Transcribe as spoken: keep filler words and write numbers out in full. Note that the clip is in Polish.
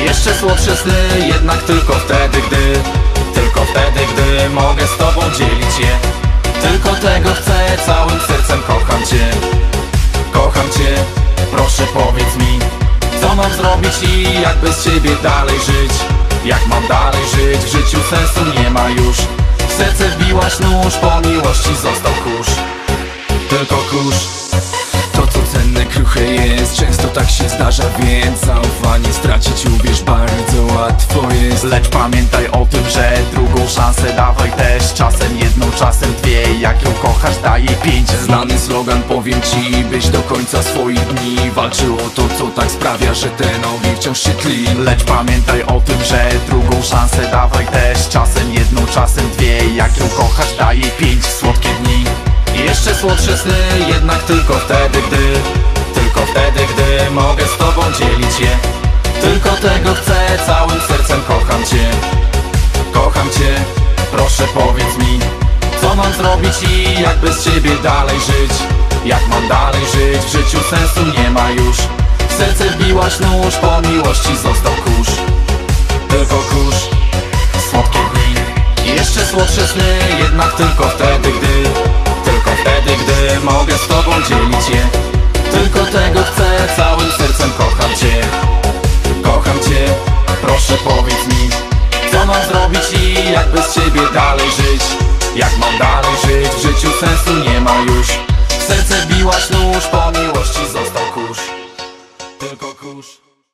Jeszcze słodsze sny, jednak tylko wtedy, gdy Tylko wtedy, gdy mogę z tobą dzielić je. Tylko tego chcę, całym sercem kocham cię. Kocham cię, proszę powiedz mi, co mam zrobić i jak bez ciebie dalej żyć? Jak mam dalej żyć? W życiu sensu nie ma już. W serce wbiłaś nóż, po miłości został kurz. Tylko kurz. To co cenne, kruche jest, często tak się zdarza, więc zaufanie stracić, uwierz, bardzo łatwo jest. Lecz pamiętaj o tym, że drugą szansę dawaj też. Czasem jedną, czasem dwie, jak ją kochasz daj jej pięć. Znany slogan, powiem ci, byś do końca swoich dni walczył o to, co tak sprawia, że ten ogień wciąż się tli. Lecz pamiętaj o tym, że drugą szansę dawaj też. Czasem jedną, czasem dwie, jak ją kochasz daj jej pięć. Słodkie dni, jeszcze słodsze sny, jednak tylko wtedy, gdy Tylko wtedy, gdy mogę z tobą dzielić je. Tylko tego chcę, całym sercem kocham cię. Kocham cię, proszę powiedz mi, co mam zrobić i jak bez ciebie dalej żyć? Jak mam dalej żyć? W życiu sensu nie ma już. W serce wbiłaś nóż, po miłości został kurz. Tylko kurz. Słodkie dni, jeszcze słodsze sny, jednak tylko wtedy, gdy Tylko wtedy, gdy mogę z tobą dzielić je. Tylko tego chcę, całym sercem kocham cię. Kocham cię, proszę powiedz mi, co mam zrobić i jak bez ciebie dalej żyć? Jak mam dalej żyć? W życiu sensu nie ma już. W serce wbiłaś nóż, po miłości